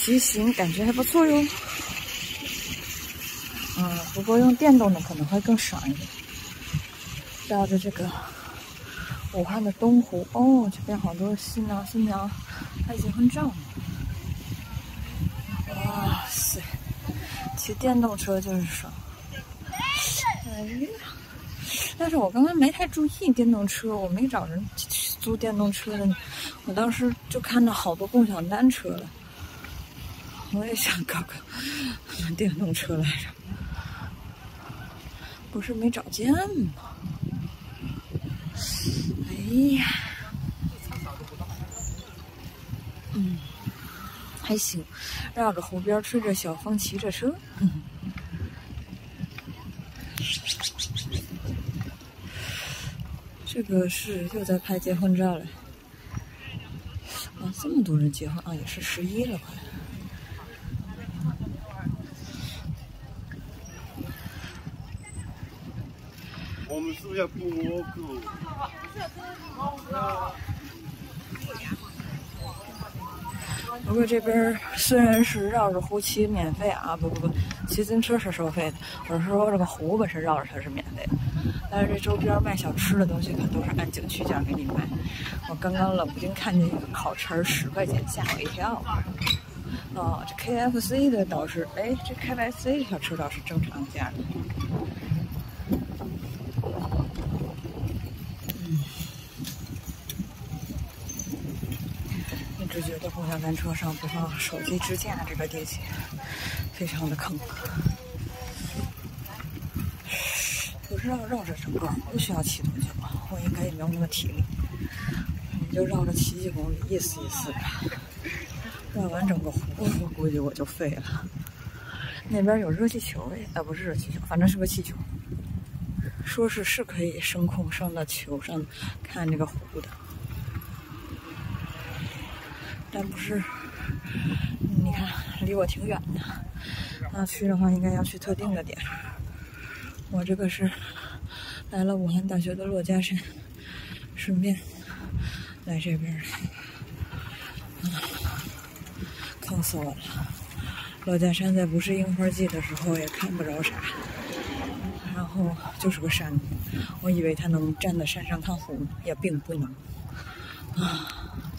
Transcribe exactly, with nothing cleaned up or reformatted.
骑行感觉还不错哟。嗯，不过用电动的可能会更爽一点。绕着这个武汉的东湖，哦，这边好多新郎新娘拍结婚照呢。哇塞，骑电动车就是爽。哎呀，但是我刚刚没太注意电动车，我没找人租电动车的，我当时就看到好多共享单车了。我也想搞个电动车来着，不是没找见吗？哎呀，嗯，还行，绕着湖边吹着小风，骑着车。嗯，这个是又在拍结婚照了。啊，这么多人结婚啊，也是十一了快。 我们是不是要播歌？ 不过这边虽然是绕着湖骑免费啊，不不不，骑自行车是收费的。我是说这个湖本身绕着它是免费的，但是这周边卖小吃的东西可都是按景区价给你卖。我刚刚冷不丁看见一个烤肠十块钱，吓我一跳。哦，这 K F C 的倒是，哎，这 K F C 的小吃倒是正常价的。嗯，一直觉得共享单车上不放手机支架这个地铁非常的坑。不知道绕着整个不需要骑多久，我应该也没有那么体力，你就绕着骑几公里，意思意思吧。绕完整个湖，我估计我就废了。那边有热气球哎，啊不是热气球，反正是个气球。说是是可以升空升到球上看这个湖的，但不是，你看离我挺远的。那去的话，应该要去特定的点。我这个是来了武汉大学的珞珈山，顺便来这边的。啊，坑死我了！珞珈山在不是樱花季的时候也看不着啥，然后就是个山，我以为它能站在山上看湖，也并不能。啊。